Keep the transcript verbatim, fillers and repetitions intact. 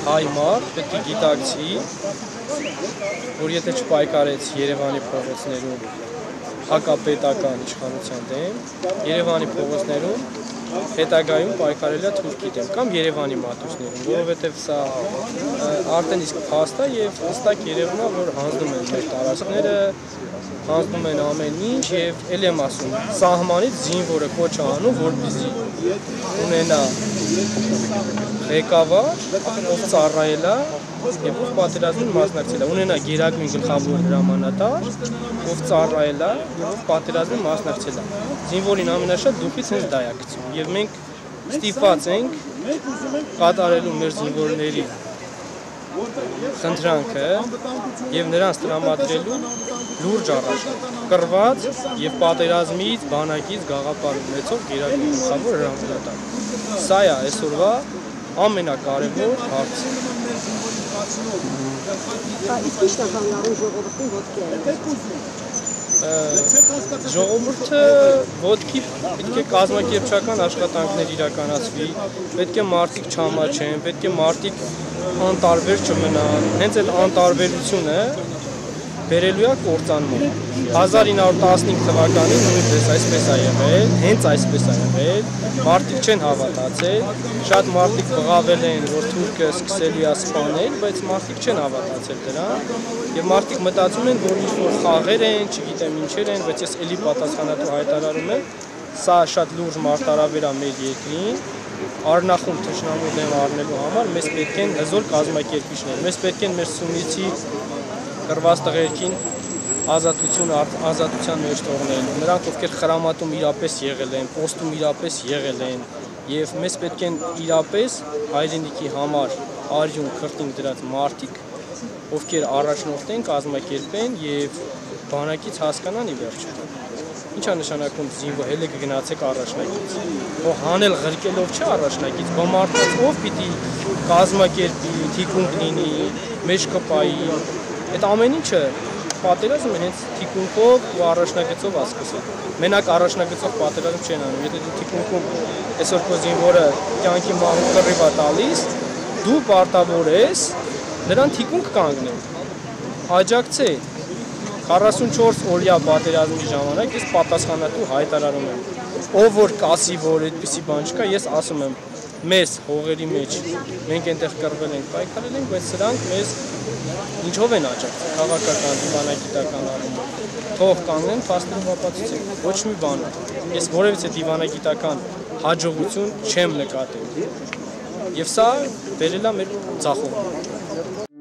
հայ մարդ պետք է գիտակցի, որ եթե չպայքարեց Երևանի փողոցներում հակապետական իշխանության դեմ, Երևանի փողոցներում հետագայում պայքարել է Թուրքի դեմ կամ Երևանի մատուցներում, որովհետև սա արդեն իսկ փաստ է եւ հստակ երևում է, որ հանձնում են մեր տարածքները, հանձնում են ամեն ինչ եւ ել եմ ասում, սահմանից զինվորը կոչ անում, որպեսզի ունենա ղեկավար, ով ծառայել է եւ ով պատերազմին մասնակցել է, ունենա գերագույն գլխավոր հրամանատար, ով ծառայել է եւ ով պատերազմին մասնակցել է։ Զինվորին ամենաշատ դուխից հենց դա է գցում եւ մենք ստիպված ենք կատարելու մեր զինվորների խնդրանքը եւ նրանց տրամադրելու լուրջ առաջարկ, կռված եւ պատերազմից, բանակից գաղափար ունեցող գերագույն գլխավոր հրամանատար։ Սա է այսօրվա ամենակարևոր հարցը։ Իսկ ի՞նչ է կանգնարում ժողովրդին ոտքի է։ Ժողովուրդը ոտքի պետք է կազմակերպչական աշխատանքներ իրականացվի, պետք է մարդիկ չամաչեն, պետք է մարդիկ անտարբեր չմնան, հենց այդ անտարբերությունը բերելու է կործանման։ հազար ինը հարյուր տասնհինգ թվականին նույնպես այսպես է եղել, հենց այսպես է եղել, մարդիկ չեն հավատացել, շատ մարդիկ բղավել են, որ թուրքը սկսելի է սպանել, բայց մարդիկ չեն հավատացել դրան, եւ մարդիկ մտածում են, որ ինչ-որ խաղեր են, չգիտեմ ինչեր են, բայց ես էլի պատասխանատու հայտարարում եմ, սա շատ լուրջ մարտահրավեր է մեր երկրին, առնախում թշնամու դեմ առնելու համար մեզ պետք են հզոր կազմակերպիչներ, մեզ պետք են մեր Սյունիքի կռված տղերքին ազատություն ազատության մեջ թողնել, նրանք ովքեր խրամատում իրապես եղել են, պոստում իրապես եղել են եւ մեզ պետք են իրապես հայրենիքի համար արյուն քրտինք դրած մարդիկ, ովքեր առաջնորդեն, կազմակերպեն եւ բանակից հասկանան ի վերջո։ Ինչ է նշանակում զինվոր, հենց կգնացեք առաջնակից։ Ո հանել ղրկելով չէ առաջնակից, բա մարդկանց ով պիտի կազմակերպի, թիկունք լինի, մեջ կպայի։ Այդ ամեն ինչը պատերազմը հենց թիկունքով ու առաջնագծով է սկսել։ Մենակ առաջնագծով պատերազմ չեն անում։ Եթե դու թիկունքում այսօր քո զինվորը կյանքի մահու կռիվ է տալիս, դու պարտավոր ես նրան թիկունք կանգնել։ Աջակցե քառասունչորս օրյա պատերազմի ժամանակ ես պատասխանատու հայտարարում եմ, ով որ կասի, որ այդպիսի բան չկա, ես ասում եմ, մեզ հողերի մեջ մենք այնտեղ կռվել ենք, պայքարել ենք, բայց սրանք մեզ ինչով են աջակցել, քաղաքական, դիվանագիտական առումով, թող կանգնեն, փաստերով ապացուցեն, ոչ մի բան, ես որևիցե դիվանագիտական հաջողություն չեմ նկատել, եւ սա բերել է մեր ձախողում։